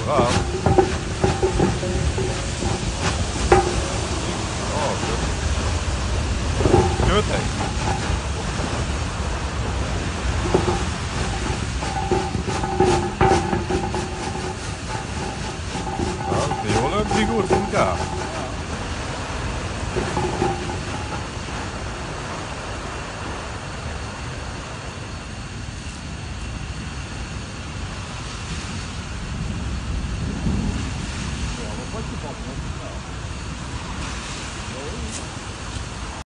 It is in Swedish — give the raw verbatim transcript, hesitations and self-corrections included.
varmt. Ja, knötägg. Ja, vi håller en bygga upp funkar.